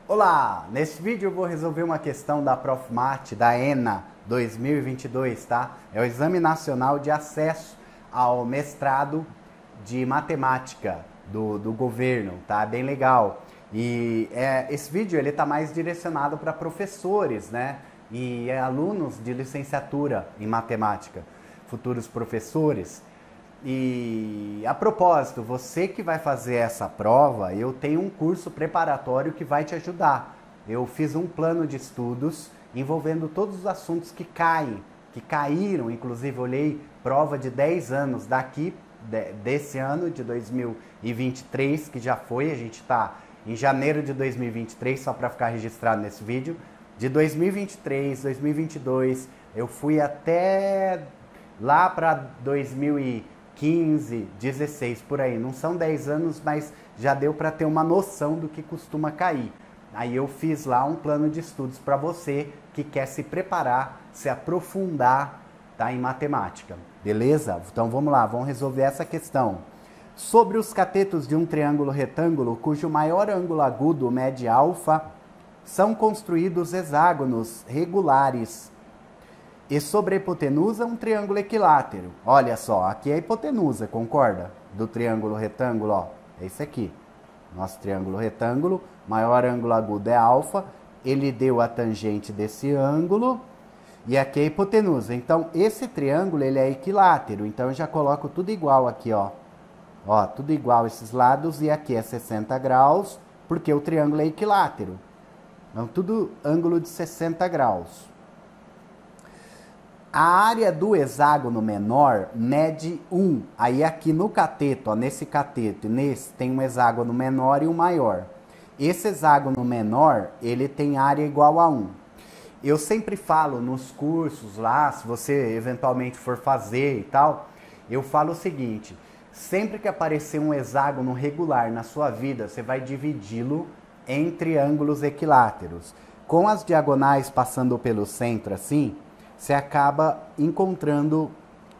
Olá! Nesse vídeo eu vou resolver uma questão da Profmat da ENA 2022, tá? É o Exame Nacional de Acesso ao Mestrado de Matemática do governo, tá? Bem legal. E esse vídeo ele tá mais direcionado para professores, né? E alunos de licenciatura em matemática, futuros professores. E a propósito, você que vai fazer essa prova, eu tenho um curso preparatório que vai te ajudar. Eu fiz um plano de estudos envolvendo todos os assuntos que caíram, inclusive eu olhei prova de 10 anos desse ano, de 2023, que já foi, a gente está em janeiro de 2023, só para ficar registrado nesse vídeo. De 2023, 2022, eu fui até lá para 2015, 16, por aí. Não são 10 anos, mas já deu para ter uma noção do que costuma cair. Aí eu fiz lá um plano de estudos para você que quer se preparar, se aprofundar, tá, em matemática. Beleza? Então vamos lá, vamos resolver essa questão. Sobre os catetos de um triângulo retângulo, cujo maior ângulo agudo mede alfa, são construídos hexágonos regulares. E sobre a hipotenusa, um triângulo equilátero. Olha só, aqui é a hipotenusa, concorda? Do triângulo retângulo, ó. É esse aqui. Nosso triângulo retângulo, maior ângulo agudo é alfa. Ele deu a tangente desse ângulo. E aqui é a hipotenusa. Então, esse triângulo, ele é equilátero. Então, eu já coloco tudo igual aqui, ó. Ó, tudo igual esses lados. E aqui é 60 graus, porque o triângulo é equilátero. Então, tudo ângulo de 60 graus. A área do hexágono menor mede 1. Aí aqui no cateto, ó, nesse cateto e nesse, tem um hexágono menor e um maior. Esse hexágono menor, ele tem área igual a 1. Eu sempre falo nos cursos lá, se você eventualmente for fazer e tal, eu falo o seguinte: sempre que aparecer um hexágono regular na sua vida, você vai dividi-lo em triângulos equiláteros. Com as diagonais passando pelo centro assim, você acaba encontrando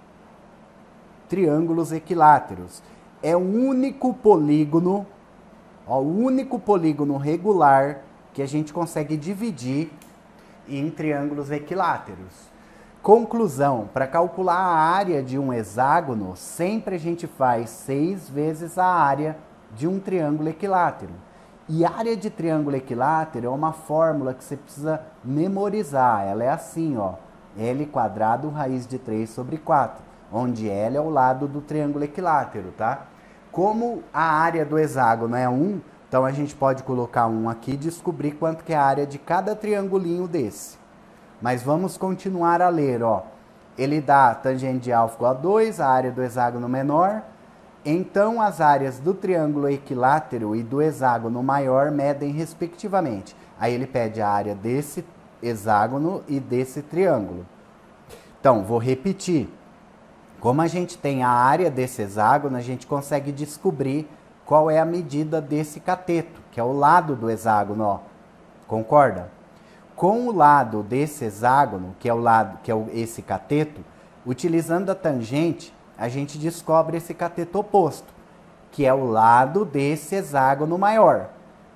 triângulos equiláteros. É o único polígono, ó, o único polígono regular que a gente consegue dividir em triângulos equiláteros. Conclusão, para calcular a área de um hexágono, sempre a gente faz 6 vezes a área de um triângulo equilátero. E área de triângulo equilátero é uma fórmula que você precisa memorizar. Ela é assim, ó. L quadrado raiz de 3 sobre 4, onde L é o lado do triângulo equilátero, tá? Como a área do hexágono é 1, então a gente pode colocar 1 aqui e descobrir quanto que é a área de cada triangulinho desse. Mas vamos continuar a ler, ó. Ele dá tangente de alfa igual a 2, a área do hexágono menor. Então as áreas do triângulo equilátero e do hexágono maior medem respectivamente. Aí ele pede a área desse hexágono e desse triângulo. Então, vou repetir. Como a gente tem a área desse hexágono, a gente consegue descobrir qual é a medida desse cateto, que é o lado do hexágono, ó. Concorda? Com o lado desse hexágono, que é esse cateto, utilizando a tangente, a gente descobre esse cateto oposto, que é o lado desse hexágono maior.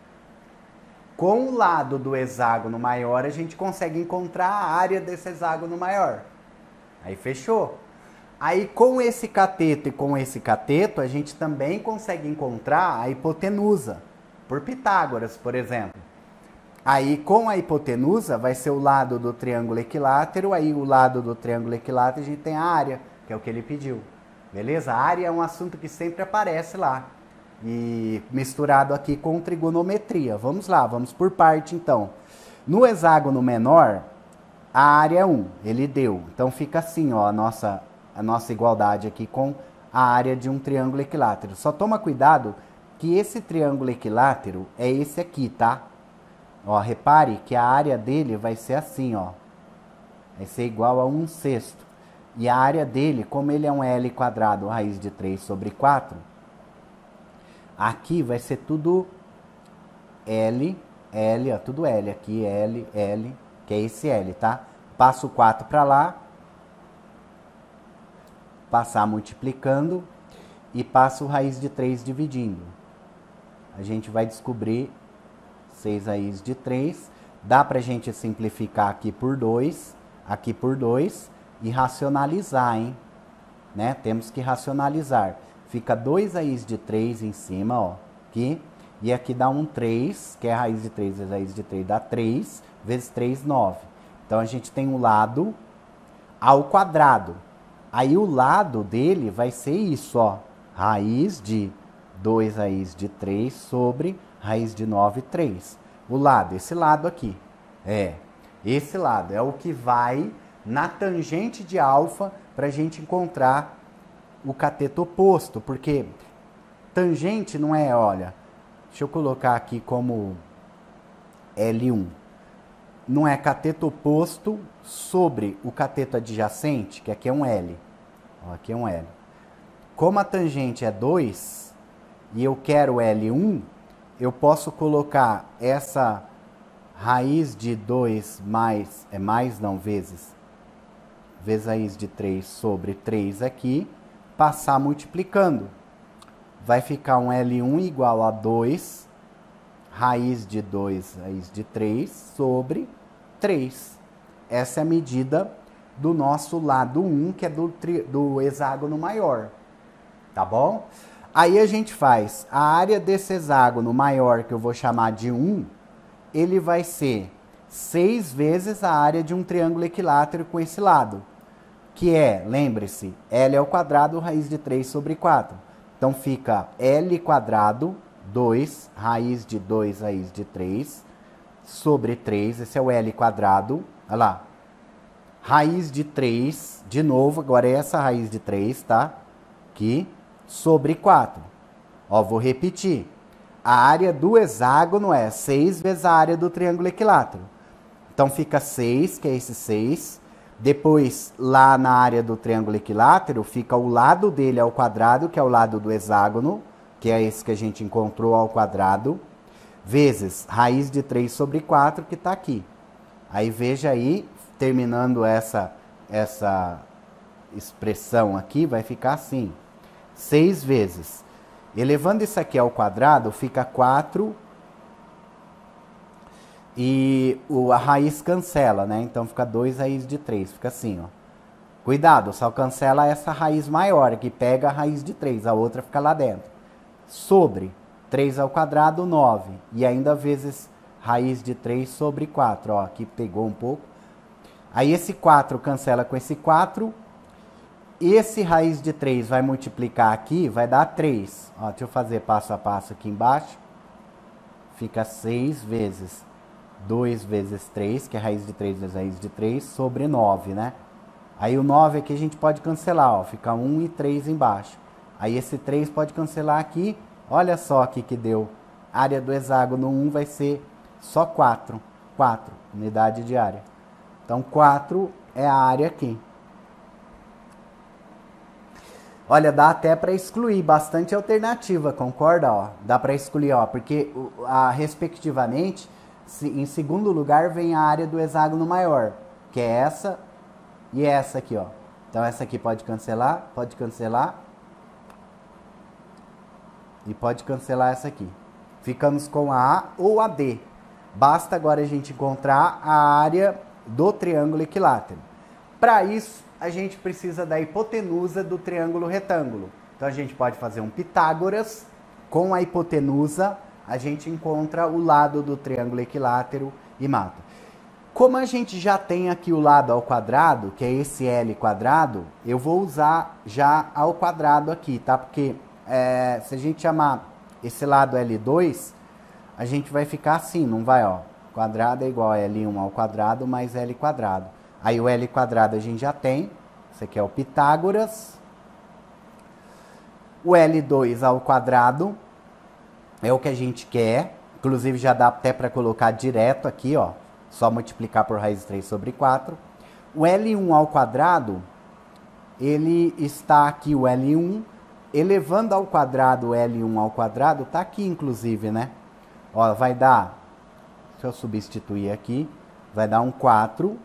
Com o lado do hexágono maior, a gente consegue encontrar a área desse hexágono maior. Aí fechou. Aí com esse cateto e com esse cateto, a gente também consegue encontrar a hipotenusa, por Pitágoras, por exemplo. Aí com a hipotenusa vai ser o lado do triângulo equilátero, aí o lado do triângulo equilátero a gente tem a área, que é o que ele pediu. Beleza? A área é um assunto que sempre aparece lá. E misturado aqui com trigonometria. Vamos lá, vamos por parte então. No hexágono menor, a área é 1, ele deu. Então fica assim, ó, a nossa igualdade aqui com a área de um triângulo equilátero. Só toma cuidado que esse triângulo equilátero é esse aqui, tá? Ó, repare que a área dele vai ser assim, ó. Vai ser igual a 1/6. E a área dele, como ele é um L quadrado raiz de 3 sobre 4, aqui vai ser tudo L, ó, tudo L. Aqui L, que é esse L, tá? Passo 4 para lá, passar multiplicando e passo raiz de 3 dividindo. A gente vai descobrir 6 raiz de 3. Dá pra gente simplificar aqui por 2 e racionalizar, hein? Né? Temos que racionalizar. Fica 2 raiz de 3 em cima, ó, aqui. E aqui dá um 3, que é a raiz de 3 vezes a raiz de 3, dá 3 vezes 3, 9. Então, a gente tem um lado ao quadrado. Aí, o lado dele vai ser isso, ó. Raiz de 2 raiz de 3 sobre raiz de 9, 3. O lado, esse lado aqui. Esse lado é o que vai na tangente de alfa para a gente encontrar o cateto oposto. Porque tangente não é, olha... Deixa eu colocar aqui como L1. Não é cateto oposto sobre o cateto adjacente, que aqui é um L. Ó, aqui é um L. Como a tangente é 2 e eu quero L1, eu posso colocar essa raiz de 2 vezes raiz de 3 sobre 3 aqui, passar multiplicando. Vai ficar um L1 igual a 2, raiz de 2, raiz de 3, sobre 3. Essa é a medida do nosso lado 1, que é do hexágono maior. Tá bom? Aí a gente faz a área desse hexágono maior, que eu vou chamar de 1, ele vai ser 6 vezes a área de um triângulo equilátero com esse lado. Que é, lembre-se, L ao quadrado, raiz de 3 sobre 4. Então, fica L quadrado, 2, raiz de 2, raiz de 3, sobre 3, esse é o L quadrado, olha lá. Raiz de 3, de novo, agora é essa raiz de 3, tá? Aqui, sobre 4. Ó, vou repetir. A área do hexágono é 6 vezes a área do triângulo equilátero. Então, fica 6, que é esse 6. Depois, lá na área do triângulo equilátero, fica o lado dele ao quadrado, que é o lado do hexágono, que é esse que a gente encontrou ao quadrado, vezes raiz de 3 sobre 4, que está aqui. Aí, veja aí, terminando essa expressão aqui, vai ficar assim. 6 vezes. Elevando isso aqui ao quadrado, fica 4. E a raiz cancela, né? Então, fica 2 raiz de 3. Fica assim, ó. Cuidado, só cancela essa raiz maior, que pega a raiz de 3. A outra fica lá dentro. Sobre 3 ao quadrado, 9. E ainda vezes raiz de 3 sobre 4. Ó, aqui pegou um pouco. Aí, esse 4 cancela com esse 4. Esse raiz de 3 vai multiplicar aqui, vai dar 3. Ó, deixa eu fazer passo a passo aqui embaixo. Fica 6 vezes 2 vezes 3, que é raiz de 3 vezes raiz de 3, sobre 9, né? Aí o 9 aqui a gente pode cancelar, ó. Fica 1 e 3 embaixo. Aí esse 3 pode cancelar aqui. Olha só aqui que deu. Área do hexágono 1 vai ser só 4. 4, unidade de área. Então, 4 é a área aqui. Olha, dá até para excluir bastante alternativa, concorda? Ó? Dá para excluir, ó, porque respectivamente, em segundo lugar vem a área do hexágono maior, que é essa e essa aqui, ó. Então essa aqui pode cancelar e pode cancelar essa aqui. Ficamos com a A ou a D. Basta agora a gente encontrar a área do triângulo equilátero. Para isso, a gente precisa da hipotenusa do triângulo retângulo. Então, a gente pode fazer um Pitágoras. Com a hipotenusa, a gente encontra o lado do triângulo equilátero e mata. Como a gente já tem aqui o lado ao quadrado, que é esse L quadrado, eu vou usar já ao quadrado aqui, tá? Porque se a gente chamar esse lado L2, a gente vai ficar assim, não vai, ó. Quadrado é igual a L1 ao quadrado mais L quadrado. Aí o L quadrado a gente já tem. Esse aqui é o Pitágoras. O L2 ao quadrado é o que a gente quer. Inclusive já dá até para colocar direto aqui, ó. Só multiplicar por raiz de 3 sobre 4. O L1 ao quadrado, ele está aqui, o L1. Elevando ao quadrado o L1 ao quadrado, está aqui inclusive, né? Ó, vai dar, se eu substituir aqui, vai dar um 4.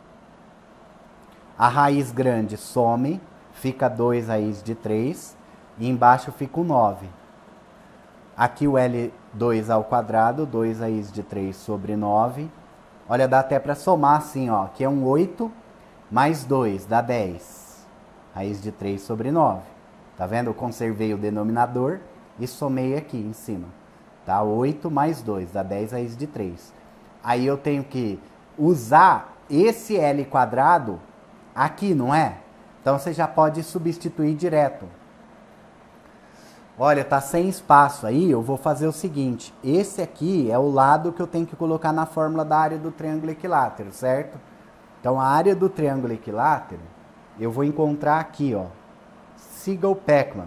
A raiz grande some, fica 2 raiz de 3. E embaixo fica o 9. Aqui o L2 ao quadrado, 2 raiz de 3 sobre 9. Olha, dá até para somar assim, ó. Aqui é um 8 mais 2, dá 10. Raiz de 3 sobre 9. Tá vendo? Eu conservei o denominador e somei aqui em cima. Tá? 8 mais 2, dá 10 raiz de 3. Aí eu tenho que usar esse L quadrado aqui, não é? Então você já pode substituir direto. Olha, tá sem espaço aí, eu vou fazer o seguinte. Esse aqui é o lado que eu tenho que colocar na fórmula da área do triângulo equilátero, certo? Então a área do triângulo equilátero, eu vou encontrar aqui, ó. Siga o Pecman.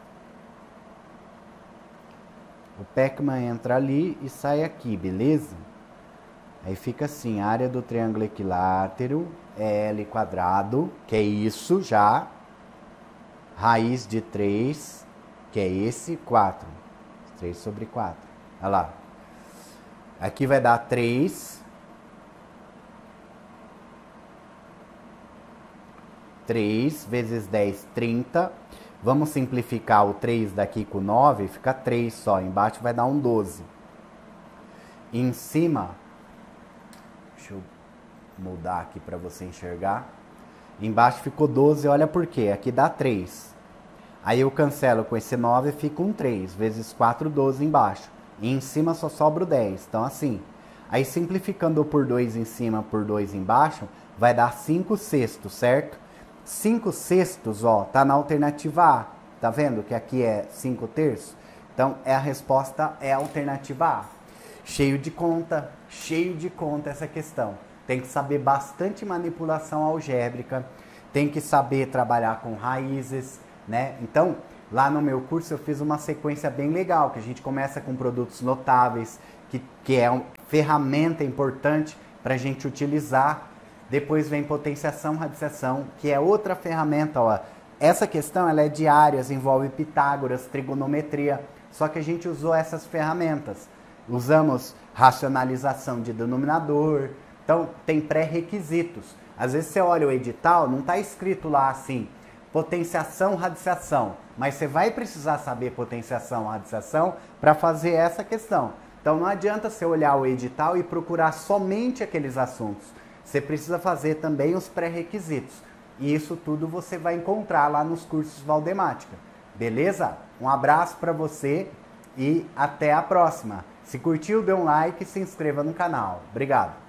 O Pecman entra ali e sai aqui, beleza? Aí fica assim, a área do triângulo equilátero é L quadrado, que é isso já. Raiz de 3, que é esse, 4. 3 sobre 4. Olha lá. Aqui vai dar 3. 3 vezes 10, 30. Vamos simplificar o 3 daqui com 9, fica 3 só. Embaixo vai dar um 12. E em cima, deixa eu mudar aqui para você enxergar. Embaixo ficou 12, olha por quê. Aqui dá 3. Aí eu cancelo com esse 9 e fica um 3. Vezes 4, 12 embaixo. E em cima só sobra o 10. Então assim. Aí simplificando por 2 em cima por 2 embaixo, vai dar 5 sextos, certo? 5 sextos, ó, tá na alternativa A. Tá vendo que aqui é 5 terços? Então, a resposta é a alternativa A. Cheio de conta essa questão. Tem que saber bastante manipulação algébrica, tem que saber trabalhar com raízes, né? Então, lá no meu curso eu fiz uma sequência bem legal, que a gente começa com produtos notáveis, que é uma ferramenta importante para a gente utilizar. Depois vem potenciação, radiciação, que é outra ferramenta, ó. Essa questão ela é de áreas, envolve Pitágoras, trigonometria, só que a gente usou essas ferramentas. Usamos racionalização de denominador, então tem pré-requisitos. Às vezes você olha o edital, não está escrito lá assim, potenciação, radiciação, mas você vai precisar saber potenciação, radiciação para fazer essa questão. Então não adianta você olhar o edital e procurar somente aqueles assuntos. Você precisa fazer também os pré-requisitos. E isso tudo você vai encontrar lá nos cursos Valdemática. Beleza? Um abraço para você e até a próxima. Se curtiu, dê um like e se inscreva no canal. Obrigado.